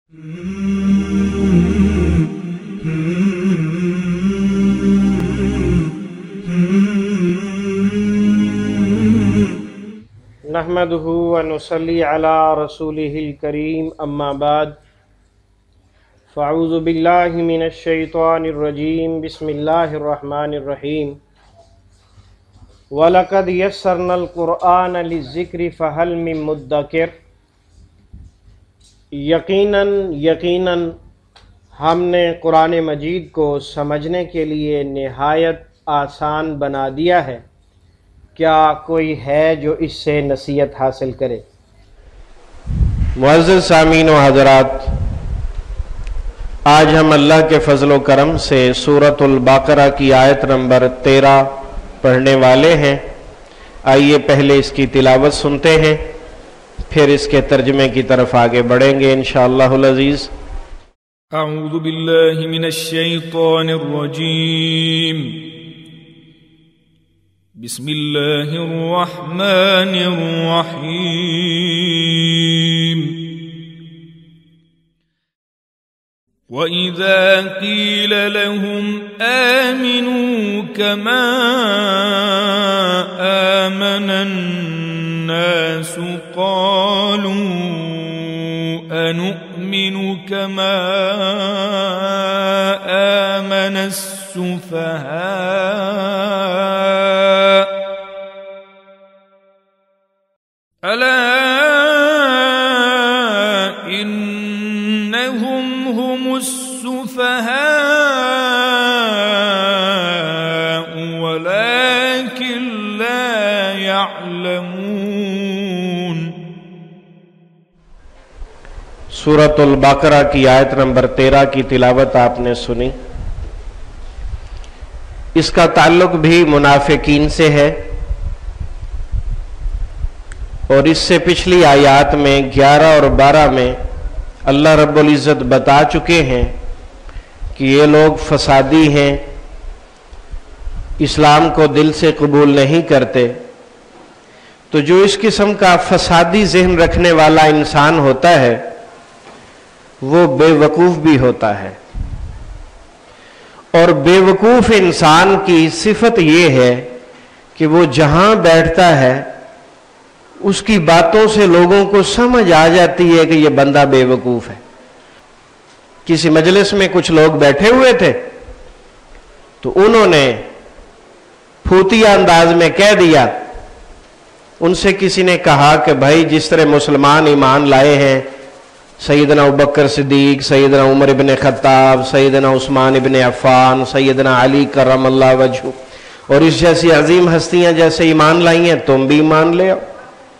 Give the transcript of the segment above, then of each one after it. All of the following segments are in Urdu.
نحمدہ ونصلی علی رسولہ الکریم اما بعد فاعوذ باللہ من الشیطان الرجیم بسم اللہ الرحمن الرحیم وَلَقَدْ يَسَّرْنَا الْقُرْآنَ لِلذِّكْرِ فَهَلْ مِن مُدَّكِرٍ۔ یقیناً ہم نے قرآن مجید کو سمجھنے کے لیے نہایت آسان بنا دیا ہے، کیا کوئی ہے جو اس سے نصیحت حاصل کرے؟ معزز سامعین و حضرات، آج ہم اللہ کے فضل و کرم سے سورۃ البقرہ کی آیت نمبر 13 پڑھنے والے ہیں۔ آئیے پہلے اس کی تلاوت سنتے ہیں، پھر اس کے ترجمے کی طرف آگے بڑھیں گے انشاءاللہ العزیز۔ اعوذ باللہ من الشیطان الرجیم، بسم اللہ الرحمن الرحیم۔ وَإِذَا قِيلَ لَهُمْ آمِنُوا كَمَا آمَنَ النَّاسُ قَالُوا أَنُؤْمِنُ كَمَا آمَنَ السُّفَهَاءُ أَلَا إِنَّهُمْ هُمُ السُّفَهَاءُ وَلَكِنْ لَا يَعْلَمُونَ۔ سورۃ البقرہ کی آیت نمبر 13 کی تلاوت آپ نے سنی۔ اس کا تعلق بھی منافقین سے ہے، اور اس سے پچھلی آیات میں 11 اور 12 میں اللہ رب العزت بتا چکے ہیں کہ یہ لوگ فسادی ہیں، اسلام کو دل سے قبول نہیں کرتے۔ تو جو اس قسم کا فسادی ذہن رکھنے والا انسان ہوتا ہے وہ بے وقوف بھی ہوتا ہے، اور بے وقوف انسان کی صفت یہ ہے کہ وہ جہاں بیٹھتا ہے اس کی باتوں سے لوگوں کو سمجھ آ جاتی ہے کہ یہ بندہ بے وقوف ہے۔ کسی مجلس میں کچھ لوگ بیٹھے ہوئے تھے تو انہوں نے پھوتیا انداز میں کہہ دیا، ان سے کسی نے کہا کہ بھائی جس طرح مسلمان ایمان لائے ہیں، سیدنا ابوبکر صدیق، سیدنا عمر ابن خطاب، سیدنا عثمان ابن عفان، سیدنا علی کرم اللہ وجہہ، اور اس جیسی عظیم ہستیاں جیسے ایمان لائی ہیں، تم بھی ایمان لے آؤ۔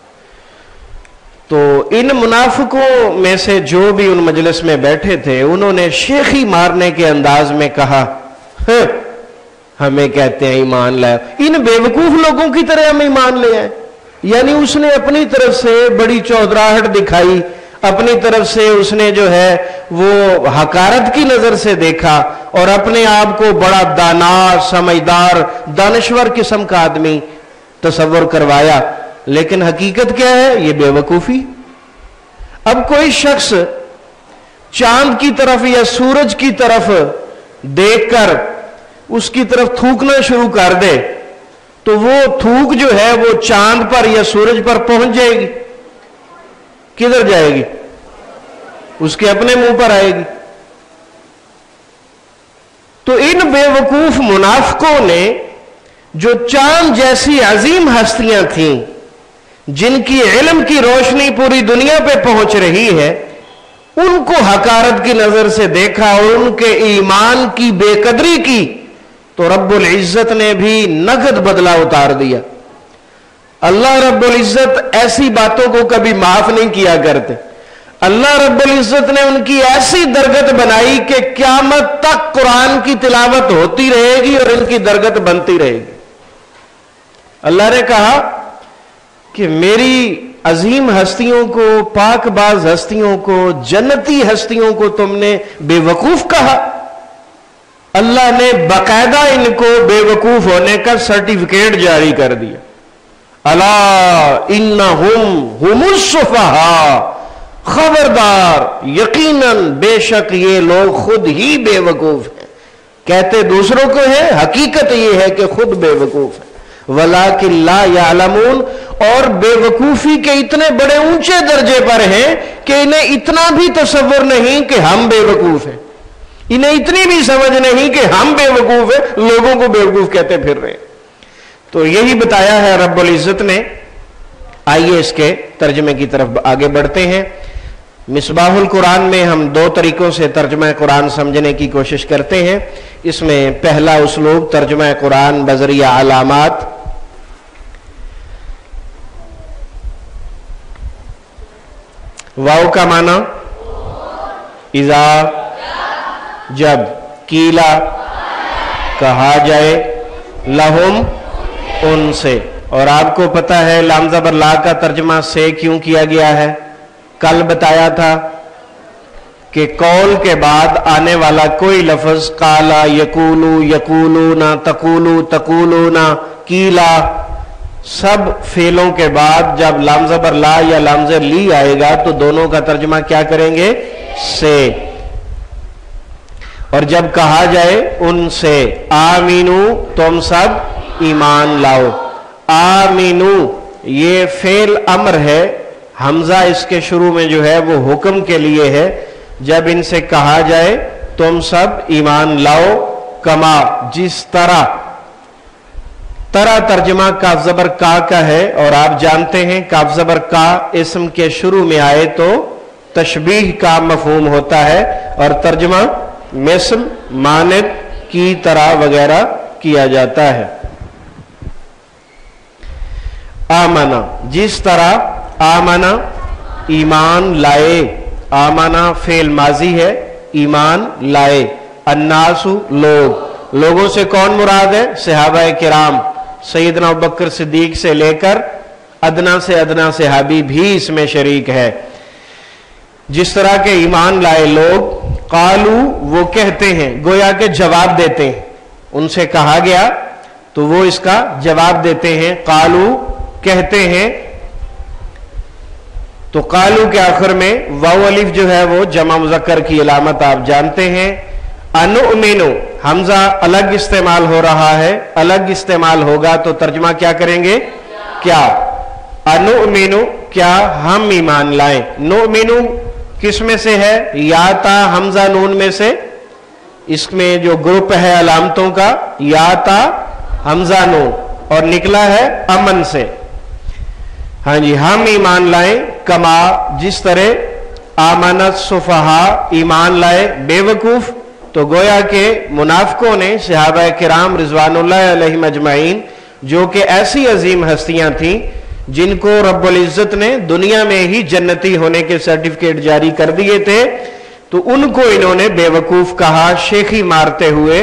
تو ان منافقوں میں سے جو بھی ان مجلس میں بیٹھے تھے انہوں نے شیخی مارنے کے انداز میں کہا، ہمیں کہتے ہیں ایمان لائے، ان بیوقوف لوگوں کی طرح ہم ایمان لے آئے۔ یعنی اس نے اپنی طرف سے بڑی چودراہٹ دکھائی، اپنی طرف سے اس نے جو ہے وہ حقارت کی نظر سے دیکھا، اور اپنے آپ کو بڑا دانا، سمجھدار، دانشور قسم کا آدمی تصور کروایا، لیکن حقیقت کیا ہے؟ یہ بے وقوفی۔ اب کوئی شخص چاند کی طرف یا سورج کی طرف دیکھ کر اس کی طرف تھوکنا شروع کر دے تو وہ تھوک جو ہے وہ چاند پر یا سورج پر پہنچ جائے گی، کدھر جائے گی؟ اس کے اپنے منہ پر آئے گی۔ تو ان بے وقوف منافقوں نے جو چاند جیسی عظیم ہستیاں تھیں جن کی علم کی روشنی پوری دنیا پہ پہنچ رہی ہے، ان کو حقارت کی نظر سے دیکھا اور ان کے ایمان کی بے قدری کی، تو رب العزت نے بھی نقد بدلہ اتار دیا۔ اللہ رب العزت ایسی باتوں کو کبھی معاف نہیں کیا کرتے۔ اللہ رب العزت نے ان کی ایسی درگت بنائی کہ قیامت تک قرآن کی تلاوت ہوتی رہے گی اور ان کی درگت بنتی رہے گی۔ اللہ نے کہا کہ میری عظیم ہستیوں کو، پاک باز ہستیوں کو، جنتی ہستیوں کو تم نے بے وقوف کہا۔ اللہ نے باقاعدہ ان کو بے وقوف ہونے کا سرٹیفکیٹ جاری کر دیا۔ الا انہم ہم السفہاء खबरदार, यकीनन बेशक ये लोग खुद ही बेवकूफ हैं। कहते दूसरों को है, हकीकत ये है कि खुद बेवकूफ है। वलाकिन ला यालमून, और बेवकूफी के इतने बड़े ऊंचे दर्जे पर हैं कि इन्हें इतना भी तसव्वुर नहीं कि हम बेवकूफ हैं, इन्हें इतनी भी समझ नहीं कि हम बेवकूफ हैं, लोगों को बेवकूफ कहते फिर रहे। तो यही बताया है रब्बुल इज्जत ने। आइए इसके तर्जमे की तरफ आगे बढ़ते हैं। मिसबाहुल कुरान में हम दो तरीकों से तर्जमा कुरान समझने की कोशिश करते हैं। इसमें पहला उसलूब तर्जमा कुरान बजरिया अलामात। वाव का माना इज़ा, जब, कीला कहा जाए, लहुम उनसे। और आपको पता है लाम ज़बर ला का तर्जमा से क्यों किया गया है। कल बताया था कि कौल के बाद आने वाला कोई लफ्ज, काला, यकूलू, यकूलूना, तकूलू, तकूलूना, कीला, सब फेलों के बाद जब लाम ज़बर ला या लाम ज़बर ली आएगा तो दोनों का तर्जमा क्या करेंगे, से। और जब कहा जाए उनसे, आमीनू, तुम सब ईमान लाओ। आमीनू ये फेल अमर है, हमजा इसके शुरू में जो है वो हुक्म के लिए है। जब इनसे कहा जाए तुम सब ईमान लाओ, कमा, जिस तरह, तरह तर्जमा काफ ज़बर का है। और आप जानते हैं काफ ज़बर का इस्म के शुरू में आए तो तशबीह का मफहूम होता है और तर्जमा मिस्ल, मानिद, की तरह वगैरह किया जाता है। आमना, जिस तरह, आमना ईमान लाए, आमना फेल माजी है, ईमान लाए। अन्नासु लोग, लोगों से कौन मुराद है, सहाबाए किराम, सैयदना अबू बकर सिद्दीक से लेकर अदना से अदना सहाबी भी इसमें शरीक है। जिस तरह के ईमान लाए लोग, कालू वो कहते हैं, गोया के जवाब देते हैं। उनसे कहा गया तो वो इसका जवाब देते हैं, कालू कहते हैं। तो कालू के आखिर में वाव अलिफ जो है वो जमा मुज़क्कर की अलामत आप जानते हैं। अनुमिनु, हमजा अलग इस्तेमाल हो रहा है, अलग इस्तेमाल होगा तो तर्जमा क्या करेंगे, क्या। अनुमिनु, क्या हम ईमान लाएं। नुमिनु किस में से है, या ता हमजा नून में से। इसमें जो ग्रुप है अलामतों का, या ता हमजा नून, और निकला है अमन से। हाँ जी, हम ईमान लाएं, कमा जिस तरह, आमानत सुफहा ईमान लाए बेवकूफ। तो गोया के मुनाफिकों ने सहाबा किराम रिजवानुल्लाह अलैहिम अजमाइन, जो कि ऐसी अजीम हस्तियां थीं जिनको रब्बुल इज्जत ने दुनिया में ही जन्नती होने के सर्टिफिकेट जारी कर दिए थे, तो उनको इन्होंने बेवकूफ कहा शेखी मारते हुए।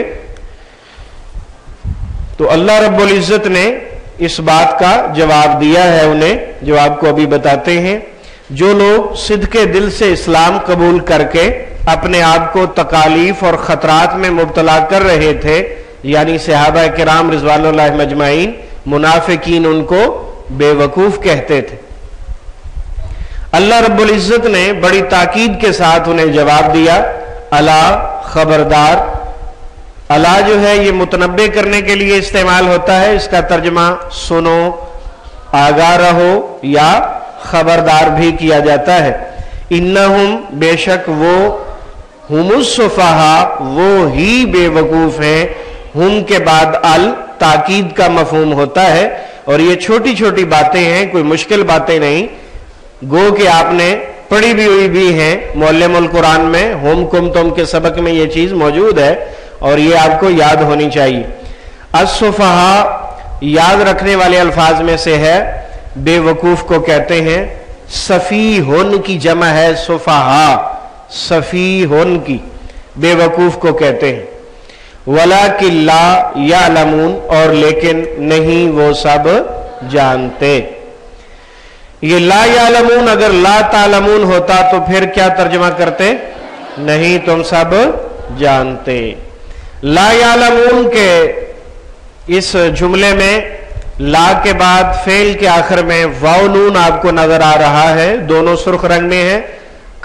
तो अल्लाह रब्बुल इज्जत ने इस बात का जवाब दिया है उन्हें, जो आपको अभी बताते हैं। जो लोग सिद्के दिल से इस्लाम कबूल करके अपने आप को तकालीफ और खतरात में मुब्तला कर रहे थे, यानी सहाबा किराम रिज़वानुल्लाह अजमाइन, मुनाफिकीन उनको बेवकूफ कहते थे। अल्लाह रब्बुल इज्जत ने बड़ी ताकीद के साथ उन्हें जवाब दिया, अला खबरदार। अला जो है ये मुतनब्बे करने के लिए इस्तेमाल होता है, इसका तर्जमा सुनो, आगाह रहो या खबरदार भी किया जाता है। इन्नहुम बेशक वो, हुमुस्सुफहा वो ही बेवकूफ हैं। हुम के बाद अल ताकीद का मफहूम होता है, और ये छोटी छोटी बातें हैं, कोई मुश्किल बातें नहीं। गो कि आपने पढ़ी भी हुई भी हैं मुअल्लिमुल कुरान में, हुम कुम तुम के सबक में ये चीज मौजूद है और ये आपको याद होनी चाहिए। अस्सुफहा याद रखने वाले अल्फाज में से है, बेवकूफ को कहते हैं। सफीहुन की जमा है सुफहा, सफीहुन की, बेवकूफ को कहते हैं। वलाकिन ला यालमून, और लेकिन नहीं वो सब जानते। ये ला यालमून अगर ला तालमून होता तो फिर क्या तर्जमा करते, नहीं तुम सब जानते। ला यालमून के इस जुमले में ला के बाद फेल के आखिर में वाव नून आपको नजर आ रहा है, दोनों सुर्ख रंग में है।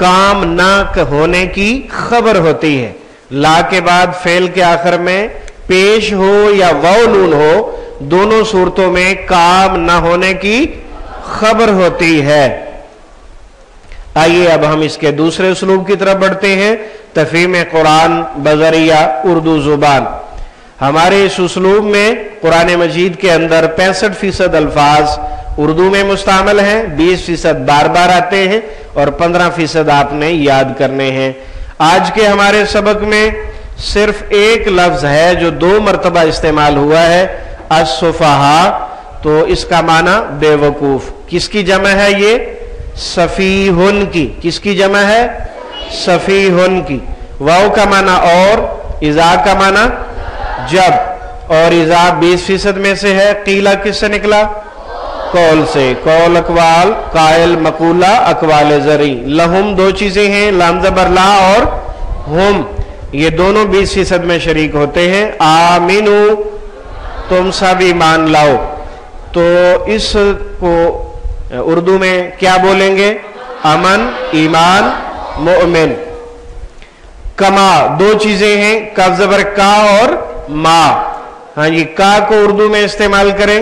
کام نہ ہونے کی خبر ہوتی ہے. لا کے بعد فعل کے آخر میں پیش ہو یا واو نون ہو، دونوں صورتوں میں کام نہ ہونے کی خبر ہوتی ہے. آئیے اب ہم اس کے دوسرے اسلوب کی طرف بڑھتے ہیں، تفہیم قرآن بذریعہ اردو زبان. ہمارے اس اسلوب میں قرآن مجید کے اندر 65% الفاظ اردو میں مستعمل ہیں، 20% بار بار آتے ہیں اور 15% آپ نے یاد کرنے ہیں. آج کے ہمارے سبق میں صرف ایک لفظ ہے جو 2 مرتبہ استعمال ہوا ہے، السفہاء. تو اس کا معنی بے وقوف. کس کی جمع ہے یہ؟ سفیہن کی. کس کی جمع ہے؟ سفیہن کی. واو کا معنی اور، اذا کا معنی جب، اور اذا 20% میں سے ہے. قیلہ کس سے نکلا؟ قول سے. قول اقوال، قائل مقولہ، اقوال زرعی. لہم 2 چیزیں ہیں، لام زبر لا اور ہم، یہ دونوں 20% میں شریک ہوتے ہیں. آمینو، تم سب ایمان لاؤ. تو اس کو اردو میں کیا بولیں گے؟ امن، ایمان، مؤمن. کما 2 چیزیں ہیں، کاف زبر کا اور ما. ہاں جی، کا کو اردو میں استعمال کریں،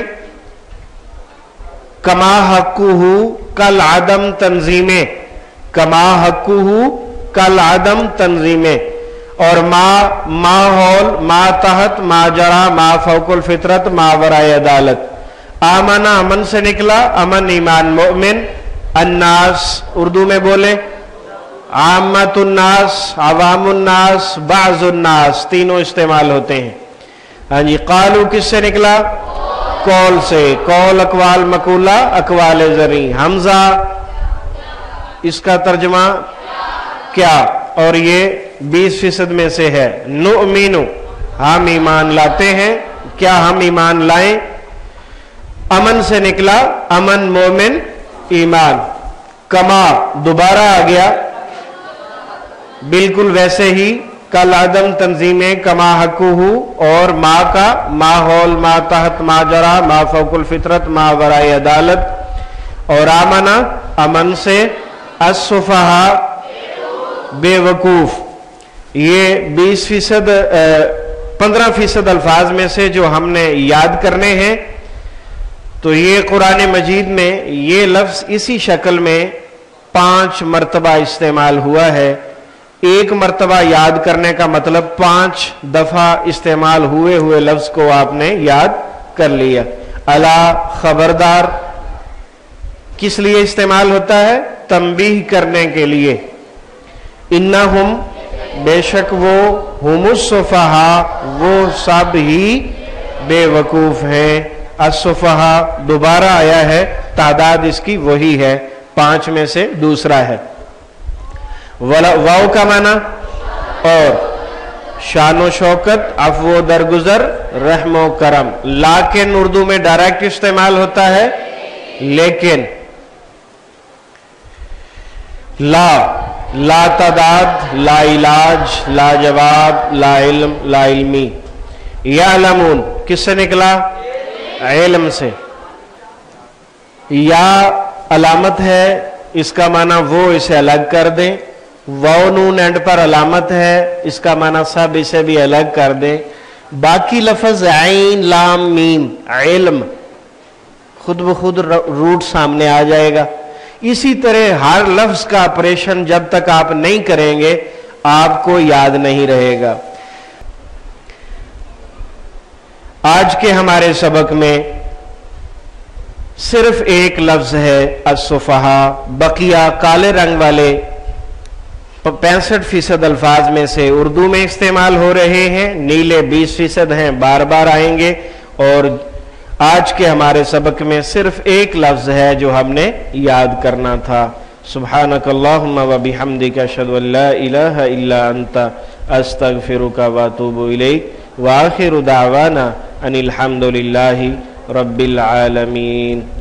کما حقہ کل عدم تنظیمیں. کما حقہ کل عدم تنظیمیں. اور ماحول، ما تحت، ما جرا، ما فوق الفطرت، ما ورائے عدالت. آمن، امن سے نکلا، امن ایمان مؤمن. الناس اردو میں بولے، عامت الناس، عوام الناس، بعض الناس، تینوں استعمال ہوتے ہیں. ہاں جی، قالو کس سے نکلا؟ قول سے. قول اقوال مقولہ، اقوال زرعی. حمزہ اس کا ترجمہ کیا، اور یہ 20% میں سے ہے. نؤمنو، ہم ایمان لاتے ہیں. کیا ہم ایمان لائیں؟ امن سے نکلا، امن مومن ایمان. کما دوبارہ آ گیا بالکل ویسے ہی، کل عدم تنظیمیں، کما حقہ، اور ما کا ماحول، ما تحت، ما جرا، ما فوق الفطرت، ما ورائے عدالت. اور آمنا امن سے. السفہاء بے وقوف. یہ 15% الفاظ میں سے جو ہم نے یاد کرنے ہیں. تو یہ قرآن مجید میں یہ لفظ اسی شکل میں 5 مرتبہ استعمال ہوا ہے. 1 مرتبہ یاد کرنے کا مطلب 5 دفعہ استعمال ہوئے لفظ کو آپ نے یاد کر لیا. الا، خبردار. کس لیے استعمال ہوتا ہے؟ تنبیہ کرنے کے لیے. انہم، بے شک وہ، ہم السفہاء، وہ سب ہی بے وقوف ہیں. السفہاء دوبارہ آیا ہے، تعداد اس کی وہی ہے، 5 میں سے دوسرا ہے. واو کا معنی اور، شان و شوکت، عفو و درگزر، رحم و کرم. لیکن اردو میں ڈائریکٹ استعمال ہوتا ہے، لیکن. لا تعداد، لا علاج، لا جواب، لا علم، لا علمی. یعلمون کس سے نکلا؟ علم سے. یا علامت ہے، اس کا معنی وہ، اسے الگ کر دیں. واو نون اینڈ پر علامت ہے، اس کا معنی سب، اسے بھی الگ کر دیں. باقی لفظ عین، لام، میم، علم، خود بخود روٹ سامنے آ جائے گا. اسی طرح ہر لفظ کا آپریشن جب تک آپ نہیں کریں گے آپ کو یاد نہیں رہے گا. آج کے ہمارے سبق میں صرف ایک لفظ ہے السفہاء. بقیہ کالے رنگ والے 65% الفاظ میں سے اردو میں استعمال ہو رہے ہیں، نیلے 20% ہیں، بار بار آئیں گے. اور آج کے ہمارے سبق میں صرف ایک لفظ ہے جو ہم نے یاد کرنا تھا. سبحانک اللہم و بحمدک، اشہد ان لا الہ الا انت، استغفرک و اتوب الیک. وآخر دعوانا ان الحمد للہ رب العالمین.